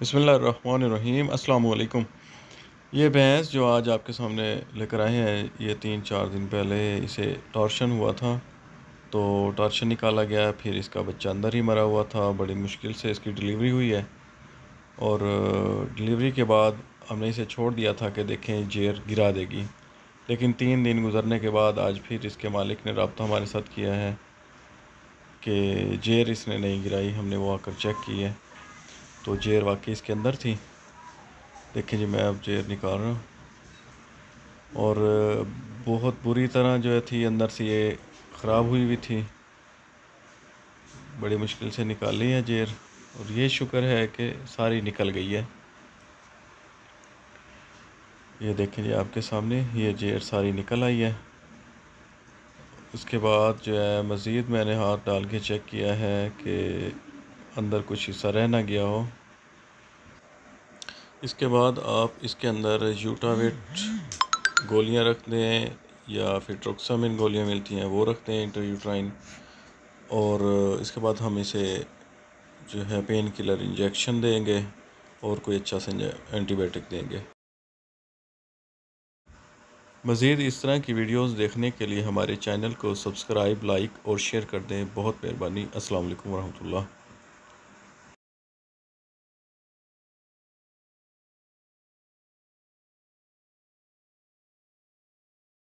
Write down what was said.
बिस्मिल्लाहिर्रहमानिर्रहीम अस्सलाम वालेकुम। ये भैंस जो आज आपके सामने लेकर आए हैं, ये 3-4 दिन पहले इसे टॉर्शन हुआ था, तो टॉर्शन निकाला गया। फिर इसका बच्चा अंदर ही मरा हुआ था। बड़ी मुश्किल से इसकी डिलीवरी हुई है और डिलीवरी के बाद हमने इसे छोड़ दिया था कि देखें जेर गिरा देगी, लेकिन 3 दिन गुजरने के बाद आज फिर इसके मालिक ने रब्ता हमारे साथ किया है कि जेर इसने नहीं गिराई। हमने वो आकर चेक की है तो जेर वाकई इसके अंदर थी। देखिए जी, मैं अब जेर निकाल रहा हूँ और बहुत बुरी तरह जो है थी, अंदर से ये ख़राब हुई हुई थी। बड़ी मुश्किल से निकाली है जेर और ये शुक्र है कि सारी निकल गई है। ये देखें जी आपके सामने, ये जेर सारी निकल आई है। उसके बाद जो है मज़ीद मैंने हाथ डाल के चेक किया है कि अंदर कुछ हिस्सा रह ना गया हो। इसके बाद आप इसके अंदर यूटावेट गोलियां रख दें या फिर ट्रोक्सामिन गोलियां मिलती हैं वो रख दें, इंटरयूट्राइन। और इसके बाद हम इसे जो है पेन किलर इंजेक्शन देंगे और कोई अच्छा सा एंटीबायोटिक देंगे। मज़ीद इस तरह की वीडियोस देखने के लिए हमारे चैनल को सब्सक्राइब, लाइक और शेयर कर दें। बहुत मेहरबानी। अस्सलाम वालेकुम वरहमतुल्लाह।